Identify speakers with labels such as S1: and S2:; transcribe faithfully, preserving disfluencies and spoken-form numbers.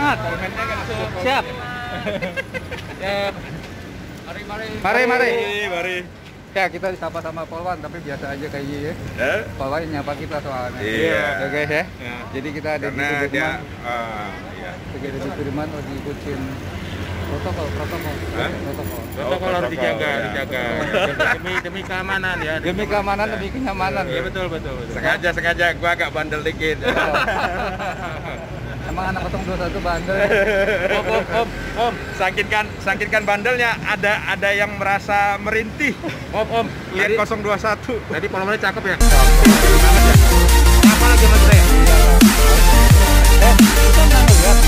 S1: semangat. Siap.
S2: Ya. Mari, mari.
S1: Mari, mari.
S3: Mari.
S1: Ya, kita disapa sama Polwan, tapi biasa aja kayak gini ya.
S3: Eh?
S1: Polwan nyapa kita soalnya.
S3: Iya.
S1: Ya guys ya.
S3: Ya.
S1: Jadi kita ada
S3: Karena
S1: di
S3: dia,
S1: Sudirman.
S3: uh, ya.
S1: Kita ada di Sudirman lagi ikutin protokol, protokol.
S3: Hah?
S1: Protokol.
S2: Protokol harus
S3: protokol,
S2: dijaga,
S3: ya.
S2: dijaga. Demi demi keamanan ya.
S1: Demi keamanan, demi kenyamanan.
S2: Iya betul, betul, betul.
S3: Sengaja, sengaja gua agak bandel dikit.
S1: Emang anak nol dua satu bandel.
S3: Om, om, om, om, sangkinkan, sangkinkan bandelnya ada ada yang merasa merintih.
S2: Om, om,
S3: Lihat
S2: tadi,
S3: nol dua satu.
S2: tadi polomannya cakep ya? Cakep banget ya. Apa lagi sama kita ya?
S1: Eh, itu nang lihat.